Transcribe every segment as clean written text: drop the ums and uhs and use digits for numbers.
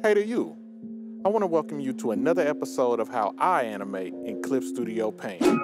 Hey to you. I want to welcome you to another episode of How I Animate in Clip Studio Paint. Hey,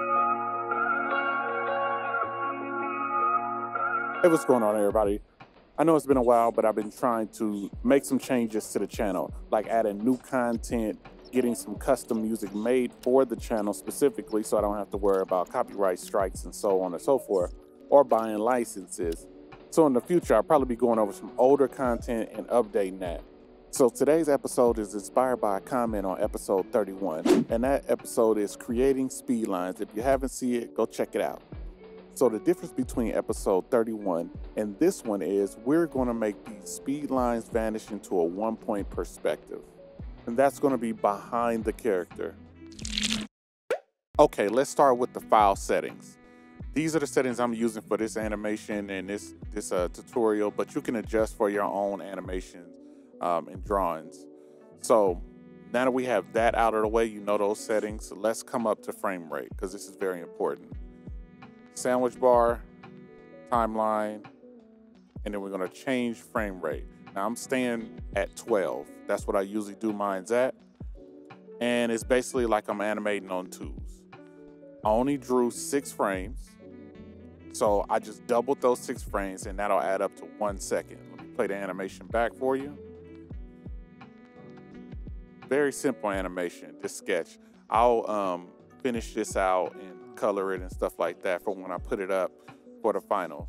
what's going on, everybody? I know it's been a while, but I've been trying to make some changes to the channel, like adding new content, getting some custom music made for the channel specifically so I don't have to worry about copyright strikes and so on and so forth, or buying licenses. So in the future, I'll probably be going over some older content and updating that. So today's episode is inspired by a comment on episode 31, and that episode is creating speedlines. If you haven't seen it, go check it out. So the difference between episode 31 and this one is we're going to make these speedlines vanish into a one-point perspective, and that's going to be behind the character. Okay, let's start with the file settings. These are the settings I'm using for this animation and this tutorial, but you can adjust for your own animations and drawings. So now that we have that out of the way, you know those settings, let's come up to frame rate because this is very important. Sandwich bar, timeline, and then we're going to change frame rate. Now I'm staying at 12. That's what I usually do mine's at. And it's basically like I'm animating on twos. I only drew 6 frames. So I just doubled those 6 frames and that'll add up to 1 second. Let me play the animation back for you. Very simple animation, this sketch. I'll finish this out and color it and stuff like that for when I put it up for the final.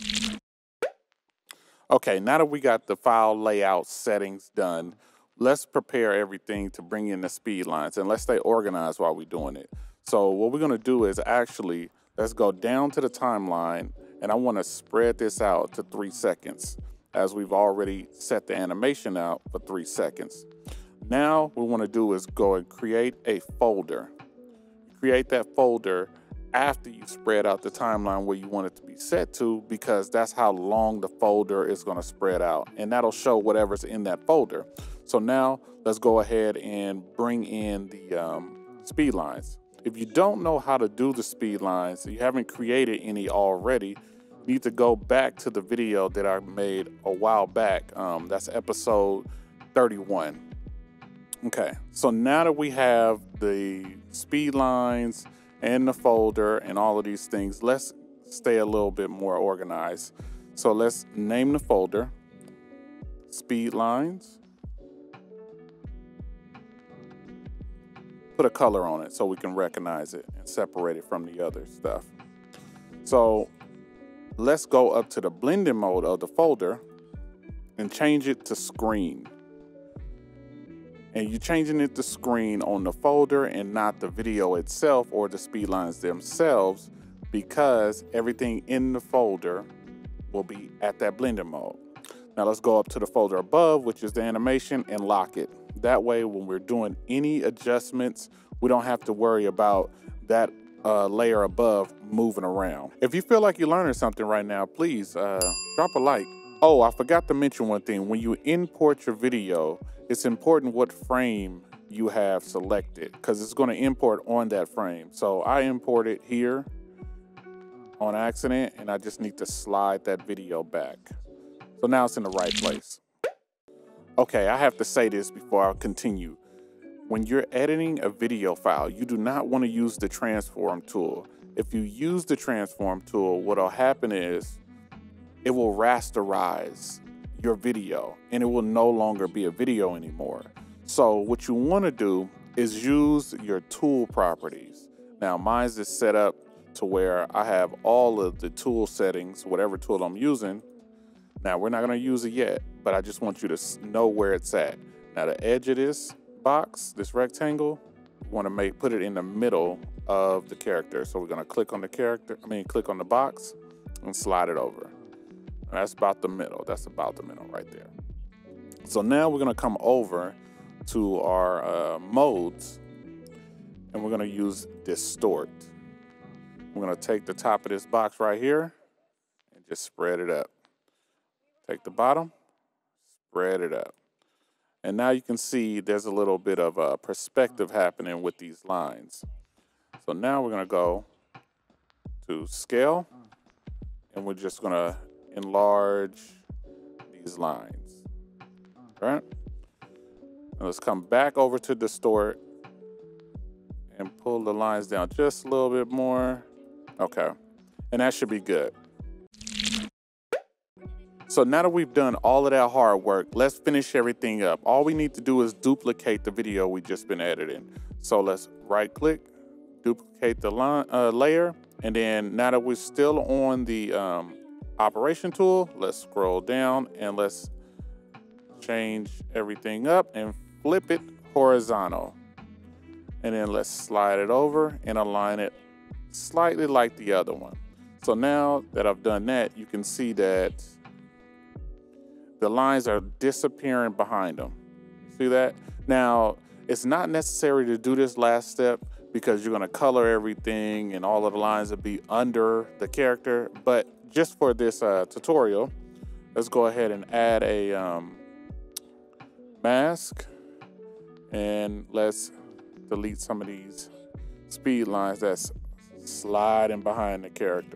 Okay, now that we got the file layout settings done, let's prepare everything to bring in the speed lines and let's stay organized while we're doing it. So what we're gonna do is actually, let's go down to the timeline and I wanna spread this out to 3 seconds as we've already set the animation out for 3 seconds. Now what we want to do is go and create a folder. Create that folder after you spread out the timeline where you want it to be set to, because that's how long the folder is going to spread out, and that'll show whatever's in that folder. So now let's go ahead and bring in the speed lines. If you don't know how to do the speed lines, you haven't created any already, you need to go back to the video that I made a while back. That's episode 31. Okay, so now that we have the speed lines and the folder and all of these things, let's stay a little bit more organized. So let's name the folder speed lines. Put a color on it so we can recognize it and separate it from the other stuff. So let's go up to the blending mode of the folder and change it to screen. And you're changing it to screen on the folder and not the video itself or the speedlines themselves, because everything in the folder will be at that blending mode. Now let's go up to the folder above, which is the animation, and lock it. That way, when we're doing any adjustments, we don't have to worry about that layer above moving around. If you feel like you're learning something right now, please drop a like. Oh, I forgot to mention one thing. When you import your video, it's important what frame you have selected because it's going to import on that frame. So I import it here on accident and I just need to slide that video back. So now it's in the right place. Okay, I have to say this before I continue. When you're editing a video file, you do not want to use the transform tool. If you use the transform tool, what'll happen is it will rasterize your video and it will no longer be a video anymore. So what you want to do is use your tool properties. Now mine's is set up to where I have all of the tool settings, whatever tool I'm using. Now we're not going to use it yet, but I just want you to know where it's at. Now the edge of this box, this rectangle, we want to put it in the middle of the character. So we're going to click on the click on the box and slide it over. That's about the middle. That's about the middle right there. So now we're going to come over to our modes and we're going to use distort. We're going to take the top of this box right here and just spread it up. Take the bottom, spread it up. And now you can see there's a little bit of perspective happening with these lines. So now we're going to go to scale and we're just going to enlarge these lines, right? And let's come back over to distort and pull the lines down just a little bit more. Okay, and that should be good. So now that we've done all of that hard work, let's finish everything up. All we need to do is duplicate the video we just been editing. So let's right click, duplicate the layer, and then now that we're still on the operation tool, let's scroll down and let's change everything up and flip it horizontal. And then let's slide it over and align it slightly like the other one. So now that I've done that, you can see that the lines are disappearing behind them. See that? Now, it's not necessary to do this last step because you're gonna color everything and all of the lines will be under the character. But just for this tutorial, let's go ahead and add a mask, and let's delete some of these speed lines that's sliding behind the character.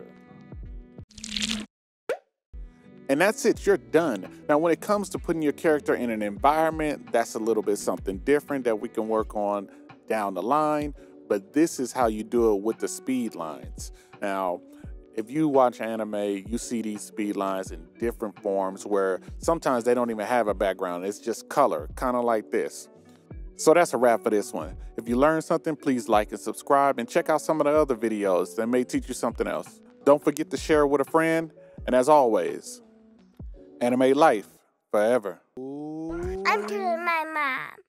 And that's it, you're done. Now, when it comes to putting your character in an environment, that's a little bit something different that we can work on down the line, but this is how you do it with the speed lines. Now, if you watch anime, you see these speed lines in different forms where sometimes they don't even have a background, it's just color, kind of like this. So that's a wrap for this one. If you learned something, please like and subscribe and check out some of the other videos that may teach you something else. Don't forget to share it with a friend, and as always, animate life forever. I'm killing my mom.